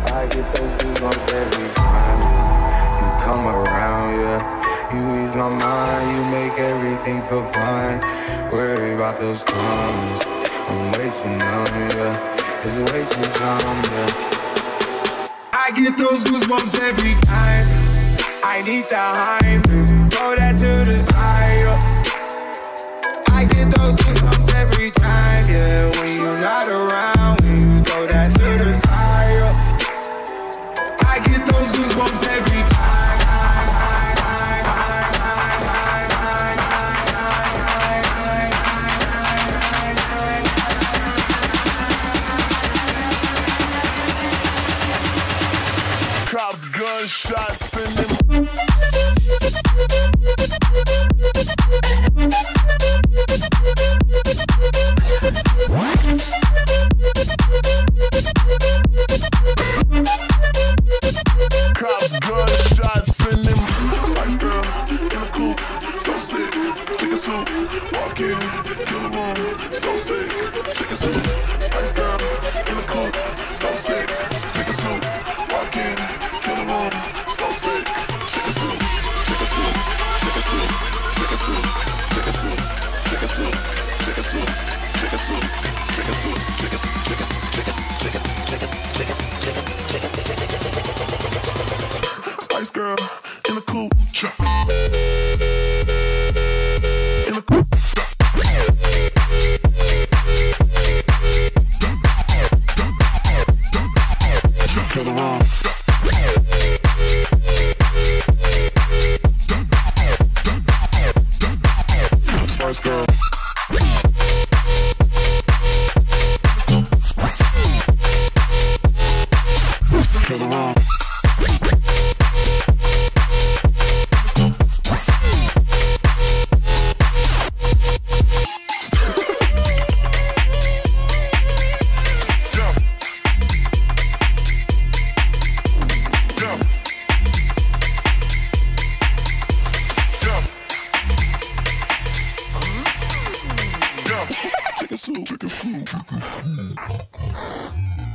I get those goosebumps every time you come around, yeah. You ease my mind, you make everything feel fine. Worry about those comments, I'm way too numb, yeah. It's way too dumb, yeah. I get those goosebumps every time I need the hype, throw that to the side, yeah. I get those goosebumps every time, yeah. When you're not around, when you throw that to the side, yeah. I get those goosebumps every time. Cops, gunshots, and them. Cops, gunshots, and them. Spice girl in the coupe, so sick. Chicken soup, walk in, kill the room, so sick. Chicken soup, Spice girl in the coupe, so sick. Chicken soup, walk in, kill the room, so sick. Chicken soup, chicken soup, chicken soup, chicken soup, chicken soup, chicken soup, chicken soup, chicken soup, chicken soup, chicken, chicken, chicken, chicken, chicken, chicken, chicken, chicken, chicken. Spice girl in the coupe, in the coupe. Kill the room. Spice girl. Kill the room. Chicken soup, chicken soup, chicken soup.